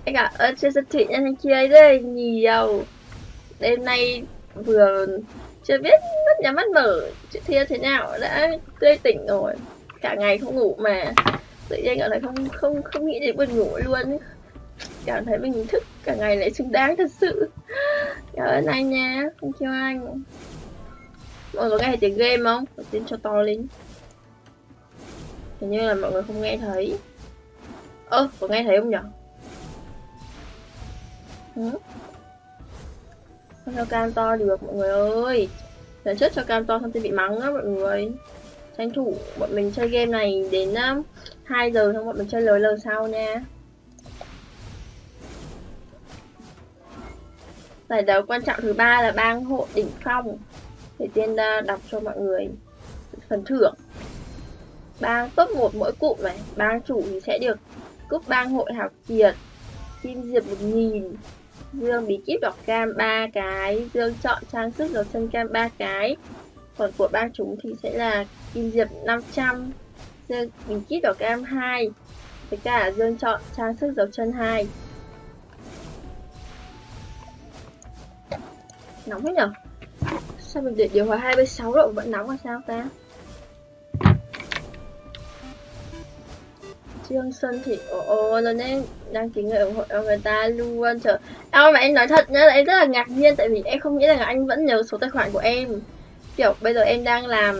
Anh ạ, ở trên siêu thị nhân anh kia rất là nhiều. Đêm nay vừa chưa biết mất nhắm mắt mở chị Thia thế nào đã tươi tỉnh rồi. Cả ngày không ngủ mà tự nhiên cảm thấy không nghĩ đến buồn ngủ luôn. Cảm thấy mình thức cả ngày lại xứng đáng thật sự. Cảm ơn anh nha, thank you anh. Mọi người có nghe tiếng game không? Đầu tiên cho to lên. Hình như là mọi người không nghe thấy. Ơ, có nghe thấy không nhỉ? Không cho cam to được mọi người ơi. Lần trước cho cam to xong thì bị mắng á mọi người. Tranh thủ bọn mình chơi game này đến 2 giờ xong bọn mình chơi LOL sau nha. Giải đấu quan trọng thứ ba là bang hội đỉnh phong. Để tiên đọc cho mọi người phần thưởng. Bang top 1 mỗi cụm này, bang chủ thì sẽ được cúp bang hội hào kiệt, kim diệp 1000, dương bí kíp đỏ cam 3 cái, dương chọn trang sức dấu chân cam 3 cái. Còn của bang chúng thì sẽ là kim diệp 500, dương bí kíp đỏ cam 2, với cả dương chọn trang sức dấu chân 2. Nóng thế nhở? Sao mình để điều hòa 26 độ vẫn nóng là sao ta? Trương Xuân Thị nó nên đăng ký người ủng hộ cho người ta luôn. Trời, mà em nói thật nhá, là em rất là ngạc nhiên tại vì em không nghĩ rằng là anh vẫn nhớ số tài khoản của em. Kiểu bây giờ em đang làm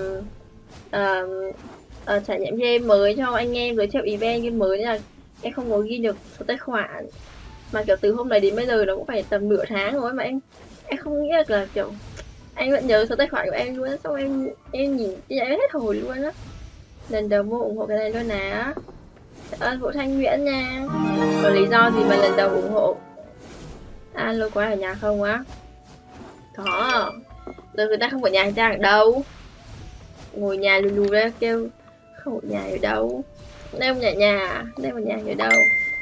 trải nghiệm game mới cho anh em, giới thiệu event game mới nên là em không có ghi được số tài khoản. Mà kiểu từ hôm đấy đến bây giờ nó cũng phải tầm nửa tháng rồi mà em không nghĩ được là kiểu anh vẫn nhớ số tài khoản của em luôn á. Xong em nhìn em hết hồn luôn á. Lần đầu mua ủng hộ cái này luôn nè. Vũ Thanh Nguyễn nha. Có lý do gì mà lần đầu ủng hộ? Alo có ai ở nhà không á? Có. Giờ người ta không ở nhà người ta ở đâu? Ngồi nhà lù lù ra kêu không ở nhà ở đâu? Đây không nhà nhà, đây ở nhà ở đâu?